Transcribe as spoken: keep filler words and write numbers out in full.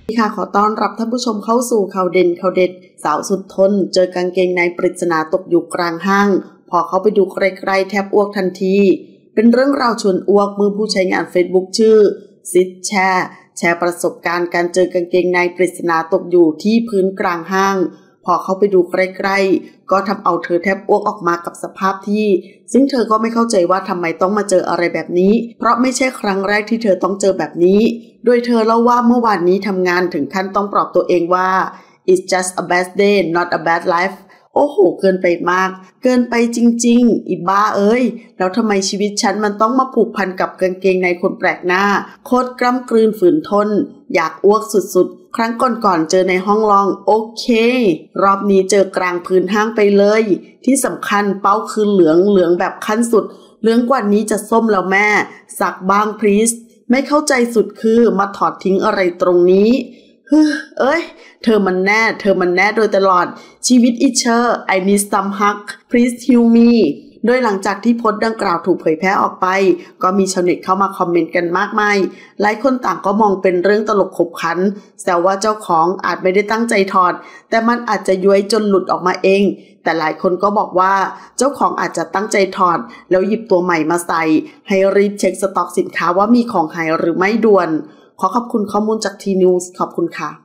ค่ะขอต้อนรับท่านผู้ชมเข้าสู่ข่าวเด่นข่าวเด็ดสาวสุดทนเจอกางเกงในปริศนาตกอยู่กลางห้างพอเขาไปดูใกล้ๆแทบอ้วกทันทีเป็นเรื่องราวชวนอ้วกเมื่อผู้ใช้งาน Facebook ชื่อซิดแชร์แชร์ประสบการณ์การเจอกางเกงในปริศนาตกอยู่ที่พื้นกลางห้างพอเขาไปดูใกล้ๆก็ทำเอาเธอแทบอ้วกออกมากับสภาพที่ซึ่งเธอก็ไม่เข้าใจว่าทำไมต้องมาเจออะไรแบบนี้เพราะไม่ใช่ครั้งแรกที่เธอต้องเจอแบบนี้โดยเธอเล่าว่าเมื่อวานนี้ทำงานถึงขั้นต้องปลอบตัวเองว่า it's just a bad day not a bad life โอ้โหเกินไปมากเกินไปจริงๆอีบ้าเอ้ยแล้วทำไมชีวิตฉันมันต้องมาผูกพันกับกางเกงในคนแปลกหน้าโคตรกล้ำกลืนฝืนทนอยากอ้วกสุดๆครั้งก่อนๆเจอในห้องลองโอเครอบนี้เจอกลางพื้นห้างไปเลยที่สำคัญเป้าคือเหลืองเหลืองแบบขั้นสุดเหลืองกว่านี้จะส้มแล้วแม่สักบ้างพลีสไม่เข้าใจสุดคือมาถอดทิ้งอะไรตรงนี้เฮ้ยเอ้ยเธอมันแน่เธอมันแน่โดยตลอดชีวิตอิเชอร์ I need some hug please heal me โดยหลังจากที่โพสต์ดังกล่าวถูกเผยแพร่ออกไปก็มีชาวเน็ตเข้ามาคอมเมนต์กันมากมายหลายคนต่างก็มองเป็นเรื่องตลกขบขันแซวว่าเจ้าของอาจไม่ได้ตั้งใจถอดแต่มันอาจจะย้วยจนหลุดออกมาเองแต่หลายคนก็บอกว่าเจ้าของอาจจะตั้งใจถอดแล้วหยิบตัวใหม่มาใส่ให้รีบเช็คสต็อกสินค้าว่ามีของหายหรือไม่ด่วนขอขอบคุณข้อมูลจากทีนิวส์ขอบคุณค่ะ